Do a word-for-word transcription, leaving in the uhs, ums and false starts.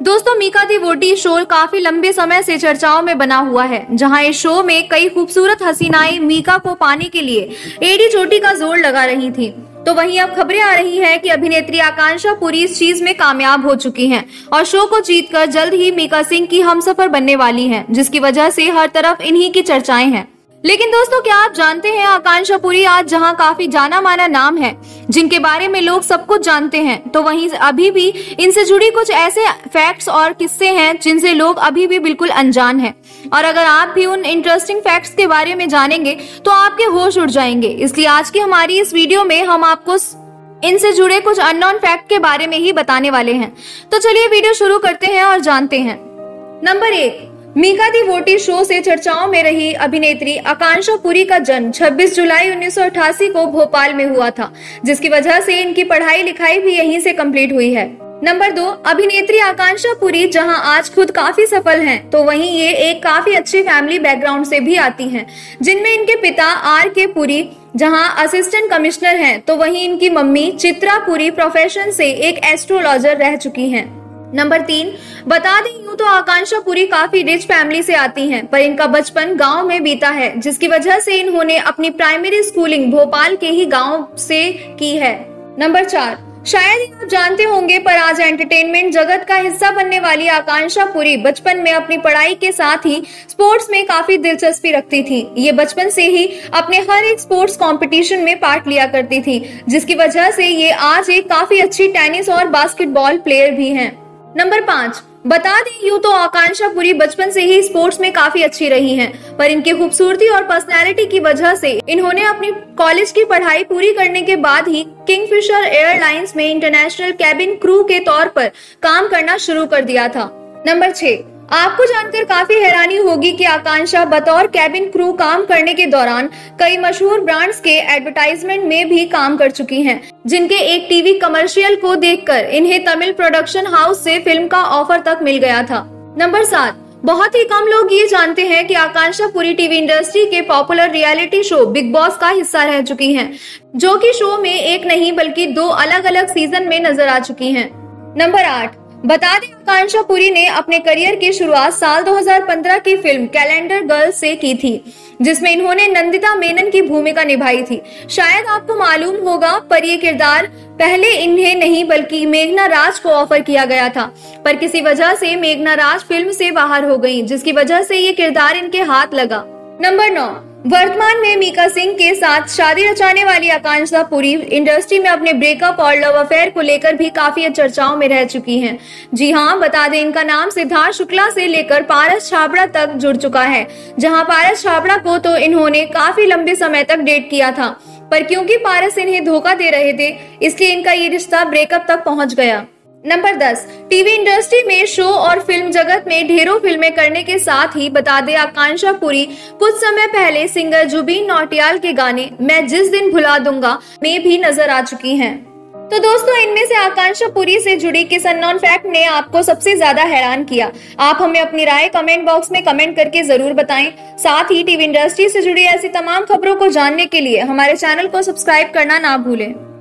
दोस्तों, मीका दी वोटी शो काफी लंबे समय से चर्चाओं में बना हुआ है, जहां इस शो में कई खूबसूरत हसीनाएं मीका को पाने के लिए एड़ी चोटी का जोर लगा रही थी। तो वहीं अब खबरें आ रही हैं कि अभिनेत्री आकांक्षा पुरी इस चीज में कामयाब हो चुकी हैं और शो को जीतकर जल्द ही मीका सिंह की हमसफर बनने वाली हैं, जिसकी वजह से हर तरफ इन्हीं की चर्चाएं हैं। लेकिन दोस्तों, क्या आप जानते हैं आकांक्षा पुरी आज जहां काफी जाना माना नाम है, जिनके बारे में लोग सब कुछ जानते हैं, तो वहीं अभी भी इनसे जुड़ी कुछ ऐसे फैक्ट्स और किस्से हैं जिनसे लोग अभी भी बिल्कुल अनजान हैं। और अगर आप भी उन इंटरेस्टिंग फैक्ट्स के बारे में जानेंगे तो आपके होश उड़ जाएंगे। इसलिए आज की हमारी इस वीडियो में हम आपको इनसे जुड़े कुछ अननोन फैक्ट के बारे में ही बताने वाले हैं। तो चलिए वीडियो शुरू करते हैं और जानते हैं। नंबर एक, मीका दी वोटी शो से चर्चाओं में रही अभिनेत्री आकांक्षा पुरी का जन्म छब्बीस जुलाई उन्नीस सौ अठासी को भोपाल में हुआ था, जिसकी वजह से इनकी पढ़ाई लिखाई भी यहीं से कंप्लीट हुई है। नंबर दो, अभिनेत्री आकांक्षा पुरी जहां आज खुद काफी सफल हैं, तो वहीं ये एक काफी अच्छी फैमिली बैकग्राउंड से भी आती हैं, जिनमें इनके पिता आर के पुरी जहां असिस्टेंट कमिश्नर हैं, तो वहीं इनकी मम्मी चित्रा पुरी प्रोफेशन से एक एस्ट्रोलॉजर रह चुकी हैं। नंबर तीन, बता दें यूं तो आकांक्षा पुरी काफी रिच फैमिली से आती हैं, पर इनका बचपन गांव में बीता है, जिसकी वजह से इन्होंने अपनी प्राइमरी स्कूलिंग भोपाल के ही गांव से की है। नंबर चार, शायद ही आप जानते होंगे पर आज एंटरटेनमेंट जगत का हिस्सा बनने वाली आकांक्षा पुरी बचपन में अपनी पढ़ाई के साथ ही स्पोर्ट्स में काफी दिलचस्पी रखती थी। ये बचपन से ही अपने हर एक स्पोर्ट्स कंपटीशन में पार्ट लिया करती थी, जिसकी वजह से ये आज एक काफी अच्छी टेनिस और बास्केटबॉल प्लेयर भी हैं। नंबर पाँच, बता दें यूं तो आकांक्षा पुरी बचपन से ही स्पोर्ट्स में काफी अच्छी रही हैं, पर इनकी खूबसूरती और पर्सनैलिटी की वजह से इन्होंने अपनी कॉलेज की पढ़ाई पूरी करने के बाद ही किंगफिशर एयरलाइंस में इंटरनेशनल कैबिन क्रू के तौर पर काम करना शुरू कर दिया था। नंबर छह, आपको जानकर काफी हैरानी होगी कि आकांक्षा बतौर कैबिन क्रू काम करने के दौरान कई मशहूर ब्रांड्स के एडवर्टाइजमेंट में भी काम कर चुकी हैं, जिनके एक टीवी कमर्शियल को देखकर इन्हें तमिल प्रोडक्शन हाउस से फिल्म का ऑफर तक मिल गया था। नंबर सात, बहुत ही कम लोग ये जानते हैं कि आकांक्षा पुरी टीवी इंडस्ट्री के popular reality show Bigg Boss का हिस्सा रह चुकी हैं, जो कि शो में एक नहीं बल्कि दो अलग अलग सीजन में नजर आ चुकी हैं। नंबर आठ, बता दें आकांक्षा पुरी ने अपने करियर की शुरुआत साल दो हज़ार पंद्रह की फिल्म कैलेंडर गर्ल से की थी, जिसमें इन्होंने नंदिता मेनन की भूमिका निभाई थी। शायद आपको मालूम होगा पर ये किरदार पहले इन्हें नहीं बल्कि मेघना राज को ऑफर किया गया था, पर किसी वजह से मेघना राज फिल्म से बाहर हो गई, जिसकी वजह से ये किरदार इनके हाथ लगा। नंबर नौ, वर्तमान में मीका सिंह के साथ शादी रचाने वाली आकांक्षा पुरी इंडस्ट्री में अपने ब्रेकअप और लव अफेयर को लेकर भी काफी चर्चाओं में रह चुकी हैं। जी हाँ, बता दें इनका नाम सिद्धार्थ शुक्ला से लेकर पारस छाबड़ा तक जुड़ चुका है, जहां पारस छाबड़ा को तो इन्होंने काफी लंबे समय तक डेट किया था, पर क्योंकि पारस इन्हें धोखा दे रहे थे इसलिए इनका ये रिश्ता ब्रेकअप तक पहुंच गया। नंबर दस, टीवी इंडस्ट्री में शो और फिल्म जगत में ढेरों फिल्में करने के साथ ही बता दे आकांक्षा पुरी कुछ समय पहले सिंगर जुबीन नौटियाल के गाने मैं जिस दिन भुला दूंगा में भी नजर आ चुकी हैं। तो दोस्तों, इनमें से आकांक्षा पुरी से जुड़ी किस अननोन फैक्ट ने आपको सबसे ज्यादा हैरान किया? आप हमें अपनी राय कमेंट बॉक्स में कमेंट करके जरूर बताएं। साथ ही टीवी इंडस्ट्री से जुड़ी ऐसी तमाम खबरों को जानने के लिए हमारे चैनल को सब्सक्राइब करना ना भूलें।